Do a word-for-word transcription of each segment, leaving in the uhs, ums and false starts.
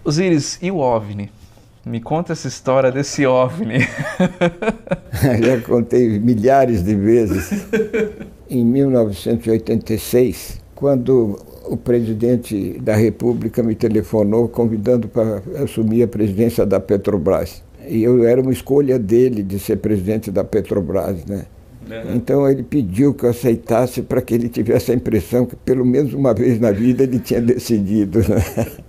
Osiris, e o OVNI? Me conta essa história desse OVNI. Já contei milhares de vezes. Em mil novecentos e oitenta e seis, quando o presidente da República me telefonou convidando para assumir a presidência da Petrobras. E eu era uma escolha dele de ser presidente da Petrobras, né? Uhum. Então ele pediu que eu aceitasse para que ele tivesse a impressão que pelo menos uma vez na vida ele tinha decidido, né?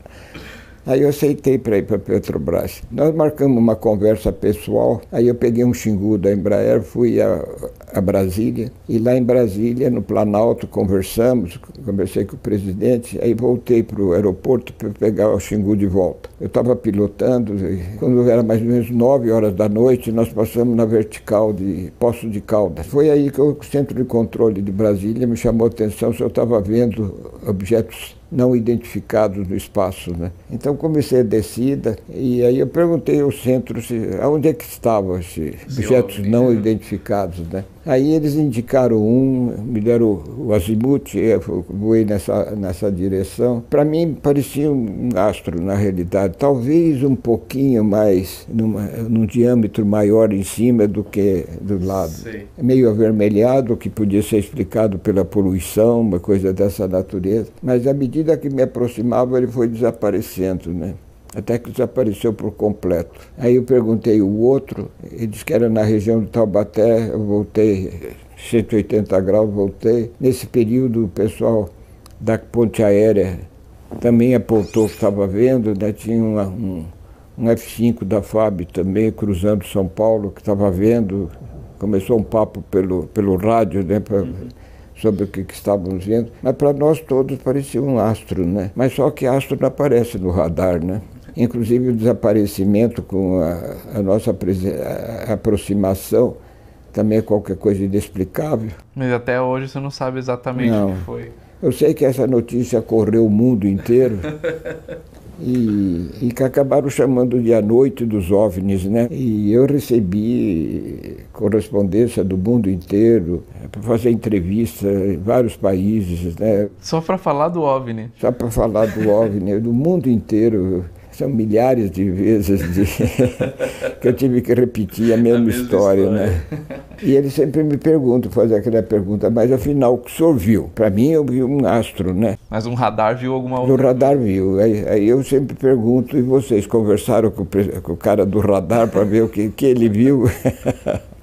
Aí eu aceitei para ir para a Petrobras. Nós marcamos uma conversa pessoal, aí eu peguei um Xingu da Embraer, fui a, a Brasília, e lá em Brasília, no Planalto, conversamos, conversei com o presidente, aí voltei para o aeroporto para pegar o Xingu de volta. Eu estava pilotando, e quando era mais ou menos nove horas da noite, nós passamos na vertical de Poços de Caldas. Foi aí que o Centro de Controle de Brasília me chamou a atenção se eu estava vendo objetos não identificados no espaço, né? Então comecei a descida e aí eu perguntei ao centro se, onde é que estavam esses objetos não identificados, né? Aí eles indicaram um, me deram o azimuth, eu voei nessa, nessa direção. Para mim parecia um astro na realidade, talvez um pouquinho mais, numa, num diâmetro maior em cima do que do lado. Sim. Meio avermelhado, que podia ser explicado pela poluição, uma coisa dessa natureza. Mas à medida que me aproximava ele foi desaparecendo, né? Até que desapareceu por completo. Aí eu perguntei o outro, ele disse que era na região de Taubaté, eu voltei cento e oitenta graus, voltei. Nesse período o pessoal da ponte aérea também apontou que estava vendo, né? Tinha uma, um, um F cinco da F A B também cruzando São Paulo, que estava vendo, começou um papo pelo, pelo rádio, né? Pra, uhum. sobre o que, que estávamos vendo, mas para nós todos parecia um astro, né? Mas só que astro não aparece no radar, né? Inclusive o desaparecimento com a, a nossa a aproximação também é qualquer coisa inexplicável. Mas até hoje você não sabe exatamente não. o que foi. Eu sei que essa notícia correu o mundo inteiro e, e que acabaram chamando de a noite dos OVNIs, né? E eu recebi correspondência do mundo inteiro para fazer entrevista em vários países, né? Só para falar do OVNI? Só para falar do OVNI, do mundo inteiro. São milhares de vezes de que eu tive que repetir a mesma, a mesma história, história, né? E eles sempre me perguntam, fazem aquela pergunta, mas afinal, o que o senhor viu? Para mim, eu vi um astro, né? Mas um radar viu alguma outra? O radar viu. Aí, aí eu sempre pergunto, e vocês conversaram com o, com o cara do radar para ver o que, que ele viu?